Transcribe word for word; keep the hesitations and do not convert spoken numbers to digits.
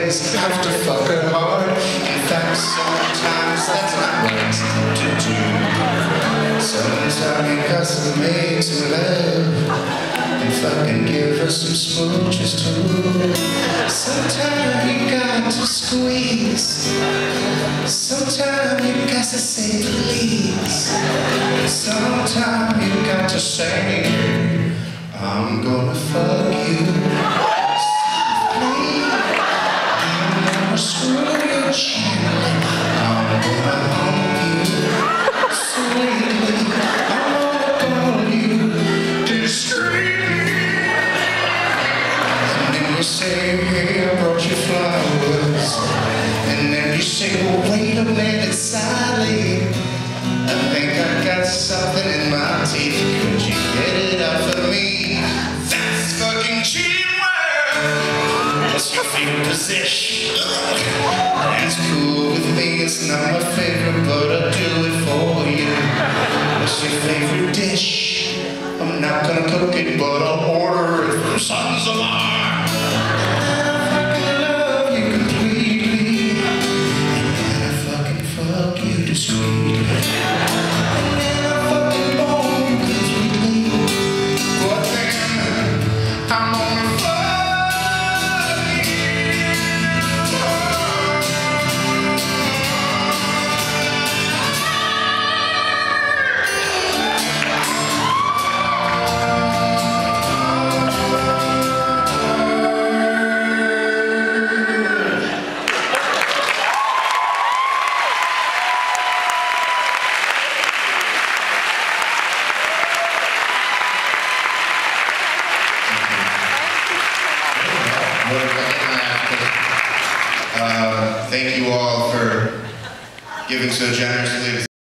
always have to fuck her hard. In fact, sometimes that's not right to do. Sometimes you got to make some love and fucking give her some smooches too. Sometimes you got to squeeze. Sometimes you got to say please. Sometimes you got to say, I'm gonna fuck you softly. I'm gonna screw you gently. I'm gonna hump you sweetly. I'm gonna call you discreetly. And then you say, hey, I brought you flowers. And then you say, well, wait a minute, Sally, I think I got something in my teeth. Could you get it out for me? That's fucking cheating work. What's your favorite position? That's cool with me. It's not my favorite, but I'll do it for you. What's your favorite dish? I'm not gonna cook it, but I'll order it from Sons of Mars. Uh, thank you all for giving so generously.